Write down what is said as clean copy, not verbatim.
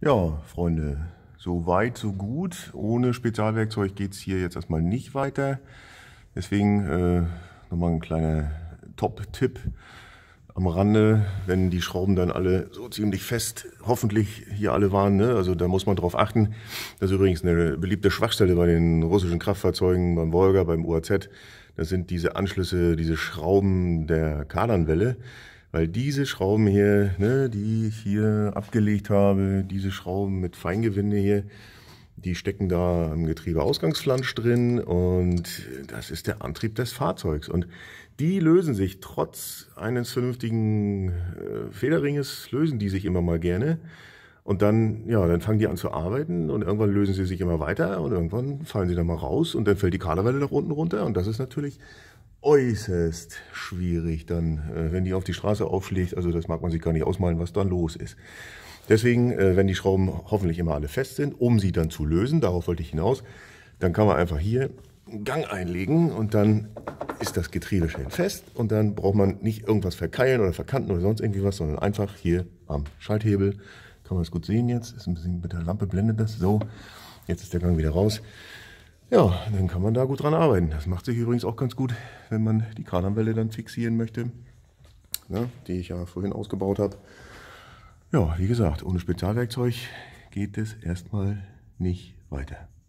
Ja, Freunde, so weit, so gut. Ohne Spezialwerkzeug geht es hier jetzt erstmal nicht weiter. Deswegen nochmal ein kleiner Top-Tipp am Rande, wenn die Schrauben dann alle so ziemlich fest, hoffentlich hier alle waren, ne? Also da muss man drauf achten. Das ist übrigens eine beliebte Schwachstelle bei den russischen Kraftfahrzeugen, beim Volga, beim UAZ. Das sind diese Anschlüsse, diese Schrauben der Kardanwelle. Weil diese Schrauben hier, ne, die ich hier abgelegt habe, diese Schrauben mit Feingewinde hier, die stecken da im Getriebeausgangsflansch drin und das ist der Antrieb des Fahrzeugs. Und die lösen sich trotz eines vernünftigen Federringes, lösen die sich immer mal gerne. Und dann, ja, dann fangen die an zu arbeiten und irgendwann lösen sie sich immer weiter und irgendwann fallen sie dann mal raus und dann fällt die Kardanwelle nach unten runter und das ist natürlich äußerst schwierig dann, wenn die auf die Straße aufschlägt. Also das mag man sich gar nicht ausmalen, was dann los ist. Deswegen, wenn die Schrauben hoffentlich immer alle fest sind, um sie dann zu lösen, darauf wollte ich hinaus, dann kann man einfach hier einen Gang einlegen und dann ist das Getriebe schön fest und dann braucht man nicht irgendwas verkeilen oder verkanten oder sonst irgendwie was, sondern einfach hier am Schalthebel. Kann man das gut sehen jetzt? Ist ein bisschen mit der Lampe blendet das so. Jetzt ist der Gang wieder raus. Ja, dann kann man da gut dran arbeiten. Das macht sich übrigens auch ganz gut, wenn man die Kardanwelle dann fixieren möchte, ne, die ich ja vorhin ausgebaut habe. Ja, wie gesagt, ohne Spezialwerkzeug geht es erstmal nicht weiter.